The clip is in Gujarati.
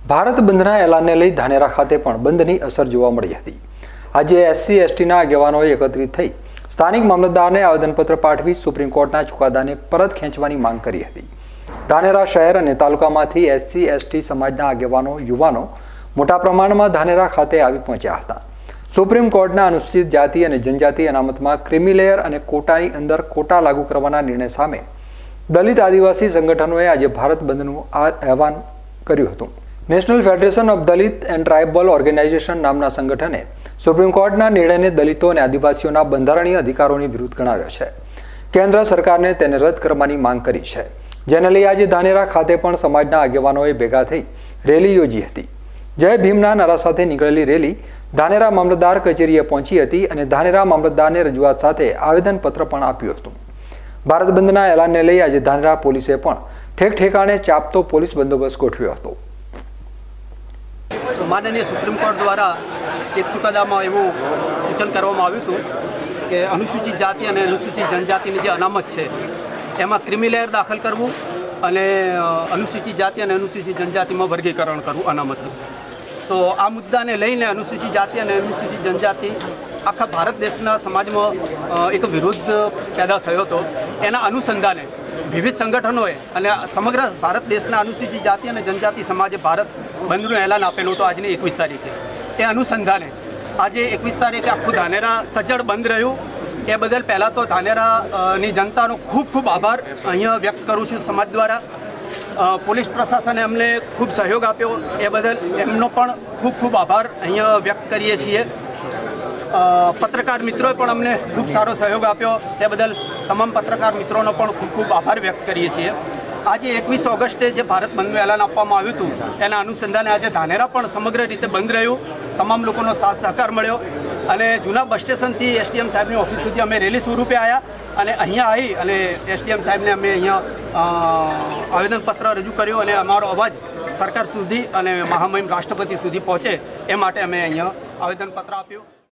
ભારત બંધના એલાનને લઈ ધાનેરા ખાતે પણ બંધની અસર જોવા મળી હતી। આજે એસસી એસટીના આગેવાનોએ એકત્રિત થઈ સ્થાનિક મામલતદારને આવેદનપત્ર પાઠવી સુપ્રીમ કોર્ટના ચુકાદાને પરત ખેંચવાની માંગ કરી હતી। ધાનેરા શહેર અને તાલુકામાંથી એસસી એસટી સમાજના આગેવાનો યુવાનો મોટા પ્રમાણમાં ધાનેરા ખાતે આવી પહોંચ્યા હતા। સુપ્રીમ કોર્ટના અનુસૂચિત જાતિ અને જનજાતિ અનામતમાં ક્રિમી લેયર અને કોટાની અંદર કોટા લાગુ કરવાના નિર્ણય સામે દલિત આદિવાસી સંગઠનોએ આજે ભારત બંધનું આહવાન કર્યું હતું। National federation of Dalit and tribal organization નામના સંગઠને સુપ્રીમ કોર્ટના નિર્ણયને દલિતો અને આદિવાસીઓના બંધારણીય અધિકારોની વિરુદ્ધ ગણાવ્યો છે। કેન્દ્ર સરકારને તેને રદ કરવાની માંગ કરી છે, જેને લઈ આજે ધાનેરા ખાતે પણ સમાજના આગેવાનોએ ભેગા થઈ રેલી યોજી હતી। જય ભીમના નારા સાથે નીકળેલી રેલી ધાનેરા મામલતદાર કચેરીએ પહોંચી હતી અને ધાનેરા મામલતદારને રજૂઆત સાથે આવેદનપત્ર પણ આપ્યું હતું। ભારત બંધના એલાનને લઈ આજે ધાનેરા પોલીસે પણ ઠેક ઠેકાણે ચાપતો પોલીસ બંદોબસ્ત ગોઠવ્યો હતો। માનનીય સુપ્રીમ કોર્ટ દ્વારા એક ચુકાદામાં એવું સૂચન કરવામાં આવ્યું હતું કે અનુસૂચિત જાતિ અને અનુસૂચિત જનજાતિની જે અનામત છે એમાં ક્રિમી લેયર દાખલ કરવું અને અનુસૂચિત જાતિ અને અનુસૂચિત જનજાતિમાં વર્ગીકરણ કરવું અનામતનું। તો આ મુદ્દાને લઈને અનુસૂચિત જાતિ અને અનુસૂચિત જનજાતિ આખા ભારત દેશના સમાજમાં એક વિરોધ પેદા થયો હતો। એના અનુસંધાને વિવિધ સંગઠનોએ અને સમગ્ર ભારત દેશના અનુસૂચિત જાતિ અને જનજાતિ સમાજે ભારત બંધનું એલાન આપેલું હતું આજની 21 તારીખે। એ અનુસંધાને આજે 21 તારીખે આખું ધાનેરા સજ્જડ બંધ રહ્યું। એ બદલ પહેલાં તો ધાનેરાની જનતાનો ખૂબ ખૂબ આભાર અહીંયા વ્યક્ત કરું છું સમાજ દ્વારા। પોલીસ પ્રશાસને અમને ખૂબ સહયોગ આપ્યો, એ બદલ એમનો પણ ખૂબ ખૂબ આભાર અહીંયા વ્યક્ત કરીએ છીએ। પત્રકાર મિત્રોએ પણ અમને ખૂબ સારો સહયોગ આપ્યો, તે બદલ તમામ પત્રકાર મિત્રોનો પણ ખૂબ ખૂબ આભાર વ્યક્ત કરીએ છીએ। આજે 21 ઓગસ્ટે જે ભારત બંધનું એલાન આપવામાં આવ્યું હતું એના અનુસંધાને આજે ધાનેરા પણ સમગ્ર રીતે બંધ રહ્યું। તમામ લોકોનો સાથ સહકાર મળ્યો અને જૂના બસ સ્ટેશનથી એસડીએમ સાહેબની ઓફિસ સુધી અમે રેલી સ્વરૂપે આવ્યા અને અહીંયા આવી અને એસડીએમ સાહેબને અમે અહીંયા આવેદનપત્ર રજૂ કર્યું અને અમારો અવાજ સરકાર સુધી અને મહામહિમ રાષ્ટ્રપતિ સુધી પહોંચે એ માટે અમે અહીંયા આવેદનપત્ર આપ્યું।